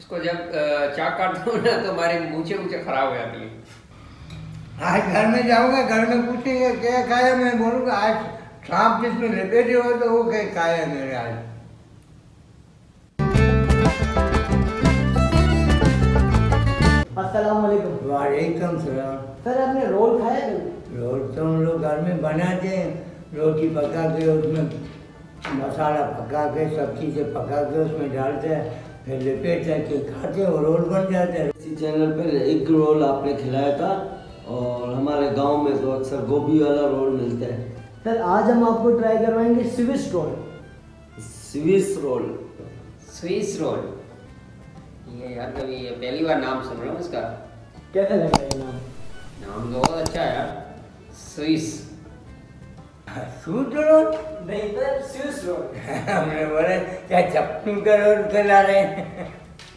उसको जब चाक काटता हूँ ना तो हमारे मूछे खराब हो जाती है। आज घर में जाऊंगा, घर में पूछेंगे क्या खाया, मैं बोलूँगा आज सांप जिसमें लपेटे हो तो वो क्या खाया मेरे आज। अस्सलाम वालेकुम। वालेकुम सलाम। सर आपने रोल खाया कभी? रोल तो हम लोग घर में बनाते हैं, रोटी पका के उसमें मसाला पका के सब चीज़ें पका के उसमें डालते हैं, फिर लपेट के खाते हैं और रोल बन जाते हैं। इसी चैनल पर एग रोल आपने खिलाया था और हमारे गांव में तो अक्सर गोभी वाला रोल मिलता है। सर आज हम आपको ट्राई करवाएंगे Swiss roll. Swiss roll. Swiss roll, ये यार कभी ये पहली बार नाम सुन रहा हूँ इसका। कैसा लग रहा है नाम? नाम तो बहुत अच्छा है यार, स्विस। सूट रोल नहीं सर, स्विस रोल। हमने बोले क्या चप्पू का रोल खिला रहे हैं।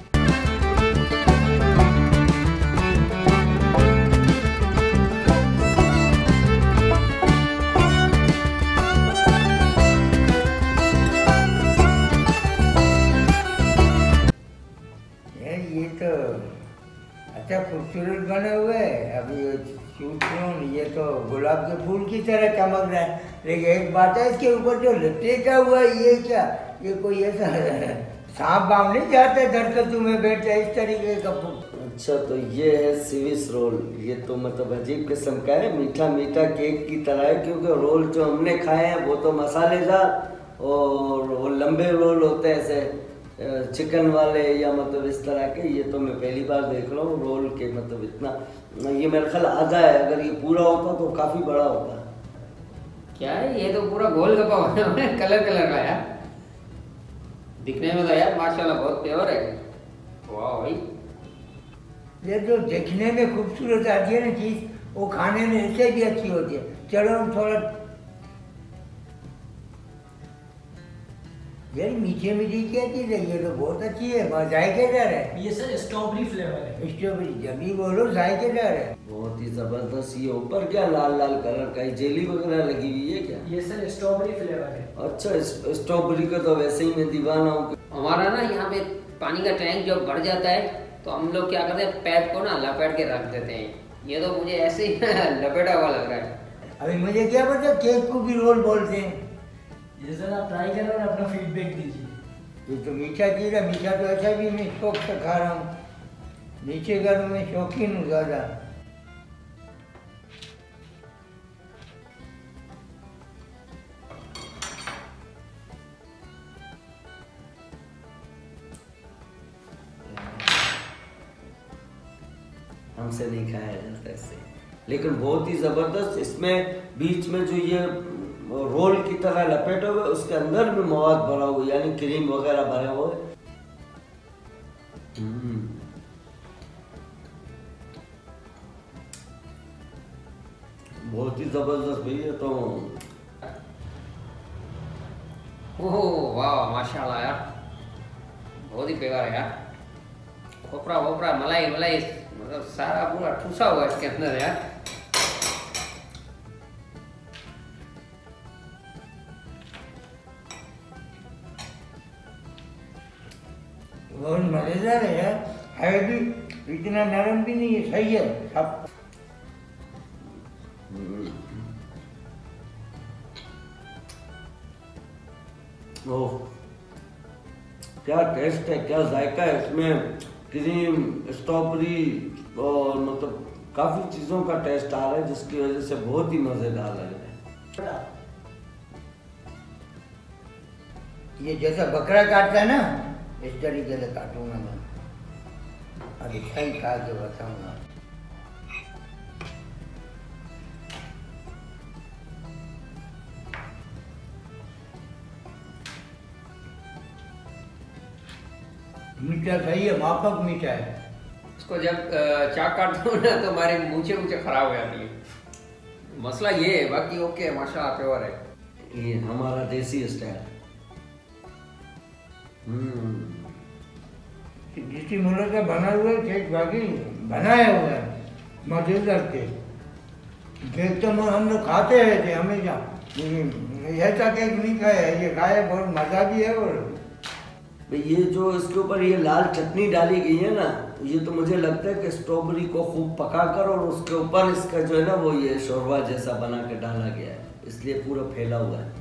ये तो अच्छा खूबसूरत बने हुए। अभी ये सूट ये तो गुलाब के फूल की तरह चमक रहा है, लेकिन एक बात है इसके ऊपर जो लपेटा हुआ है ये क्या, ये कोई ऐसा सांप बाम नहीं जाते दरकतों में बैठे इस तरीके का फूल। अच्छा तो ये है स्विस रोल। ये तो मतलब अजीब किस्म का है, मीठा मीठा केक की तरह है, क्योंकि रोल जो हमने खाए हैं वो तो मसालेदार और वो लंबे रोल होते हैं ऐसे चिकन वाले या मतलब इस तरह के। ये तो मैं पहली बार देख रहा हूँ रोल के, मतलब इतना, ये मेरा ख्याल आधा है, अगर ये पूरा होता तो काफ़ी बड़ा होता। क्या है ये, तो पूरा गोल गप्पा बना है कलर का यार। दिखने में तो यार माशाल्लाह बहुत प्योर है। वाह भाई, ये जो देखने में खूबसूरत आती है ना चीज़, वो खाने में ऐसे भी अच्छी होती है। चलो हम थोड़ा यार मीठे मीठी क्या चीज़ है, ये तो बहुत अच्छी है, जायकेदार है। ये सर स्ट्रॉबेरी फ्लेवर है। स्ट्रॉबेरी जमी बोलो, जायकेदार है। बहुत ही ज़बरदस्त। ये ऊपर क्या लाल लाल कलर का जेली वगैरह लगी हुई है क्या? ये सर स्ट्रॉबेरी फ्लेवर है। अच्छा, स्ट्रॉबेरी का तो वैसे ही मैं दीवाना हूँ। हमारा ना यहाँ पे पानी का टैंक जब भर जाता है तो हम लोग क्या करते हैं, पैप को ना लपेट के रख देते हैं। ये तो मुझे ऐसे ही लपेटा हुआ लग रहा है। अभी मुझे क्या पता केक को भी रोल बोलते हैं। ये सर आप ट्राई करें और अपना फीडबैक दीजिए। ये तो मीठा चीज़ है, मीठा तो ऐसा भी मैं शौक से खा रहा हूँ, नीचे का तो मैं शौकीन हूँ ज़्यादा। हमसे नहीं खाया जाता ऐसे, लेकिन बहुत ही ज़बरदस्त। इसमें बीच में जो ये रोल की तरह लपेटे हुए, उसके अंदर भी मवाद भरा हुआ, यानी क्रीम वगैरह भरे हुए। बहुत ही ज़बरदस्त भैया। तो ओह वाह माशाल्लाह यार, बहुत ही प्योर है यार। खोपरा वोपरा मलाई मतलब सारा पूरा ठूसा हुआ है इसके अंदर यार। बहुत मज़ेदार है यार, है भी इतना नरम भी नहीं है, सही है सब। ओह क्या टेस्ट है, क्या जायका है इसमें। क्रीम, स्ट्रॉबेरी और मतलब काफ़ी चीज़ों का टेस्ट आ रहा है, जिसकी वजह से बहुत ही मज़ेदार लग रहा है। ये जैसा बकरा काटता है ना, इस तरीके से काटूंगा मैं। अभी सही खा के बताऊंगा। मीठा सही है, माफक मीठा है। उसको जब चाक काटता हूँ ना तो हमारे मूछे खराब हो जाती है। मसला ये है, बाकी ओके माशाल्लाह प्योर है। ये हमारा देसी स्टाइल। जिसकी मुल्क का बना हुआ केक बाकी बनाया हुआ है, मजेदार केक तो हम लोग खाते हैं थे हमेशा, ऐसा केक नहीं खाया है, ये खाया बहुत मजा भी है। और भाई ये जो इसके ऊपर ये लाल चटनी डाली गई है ना, ये तो मुझे लगता है कि स्ट्रॉबेरी को खूब पकाकर और उसके ऊपर इसका जो है ना वो ये शोरबा जैसा बना के डाला गया है, इसलिए पूरा फैला हुआ है।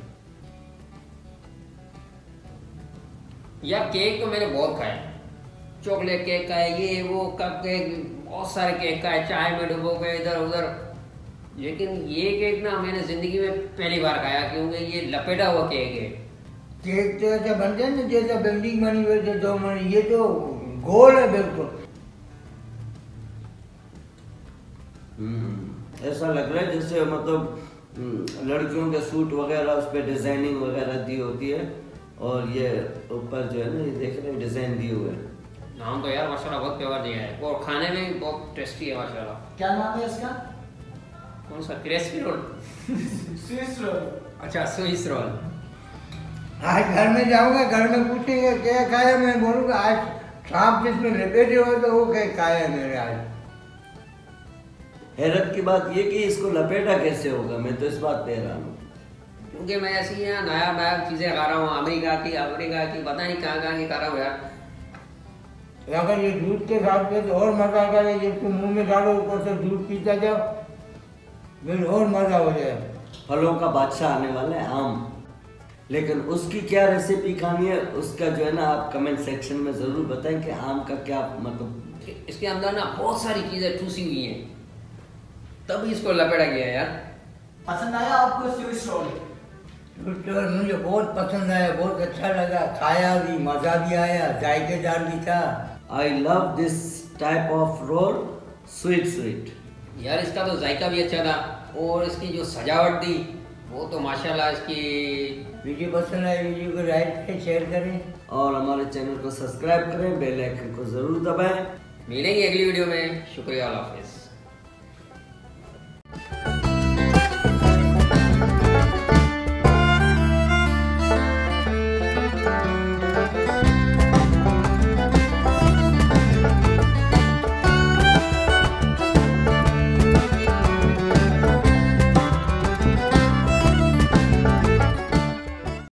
यार केक तो मैंने बहुत खाए, चॉकलेट केक का है, ये वो कप केक, बहुत सारे केक का है, चाय में डुबो के इधर उधर, लेकिन ये केक ना मैंने जिंदगी में पहली बार खाया, क्योंकि ये लपेटा हुआ केक है। केक तो ऐसा बनते हैं ना जैसा बेंडिंग बनी वैसे 2 मनी, ये तो गोल है बिल्कुल। ऐसा लग रहा है जैसे मतलब लड़कियों के सूट वगैरह उस पर डिजाइनिंग वगैरह दी होती है, और ये ऊपर जो है ना ये देख रहे हैं डिजाइन दिए हुए हैं। नाम तो यार माशाल्लाह बहुत प्यारा दिया है, और खाने में भी बहुत टेस्टी है माशाल्लाह। क्या नाम है इसका? कौन सा? Crispy roll? Swiss roll. अच्छा, स्विस रोल। आज घर में जाऊंगा, घर में पूछेंगे क्या खाया, मैं बोलूँगा आज सांप जिसमें लपेटे हो तो वो क्या खाया मेरे आज। हैरत की बात ये कि इसको लपेटा कैसे होगा, मैं तो इस बात पे हैरान हूँ, क्योंकि मैं ऐसी यहाँ नया नया चीज़ें खा रहा हूँ, अमेरिका की पता नहीं कहाँ की खा रहा हूँ यार। अगर ये दूध के साथ में तो और मजा आता है, जिसको मुंह में डालो ऊपर से दूध पीता जाओ, फिर और मजा हो जाए। फलों का बादशाह आने वाला है आम, लेकिन उसकी क्या रेसिपी खानी है उसका जो है ना आप कमेंट सेक्शन में जरूर बताएं कि आम का क्या मतलब। इसके अंदर ना बहुत सारी चीज़ें ठूसी हुई हैं, तभी इसको लपेटा गया है यार। पसंद आया आपको स्विस रोल? तो मुझे बहुत पसंद आया, बहुत अच्छा लगा, खाया भी, मजा भी आया, जायकेदार भी था। I love this type of roll, sweet sweet. यार इसका तो जायका भी अच्छा था, और इसकी जो सजावट थी वो तो माशाल्लाह इसकी। वीडियो पसंद आए वीडियो को लाइक करें, शेयर करें, और हमारे चैनल को सब्सक्राइब करें, बेल आइकन को जरूर दबाएं। मिलेंगे अगली वीडियो में। शुक्रिया, अल्लाह हाफिज़।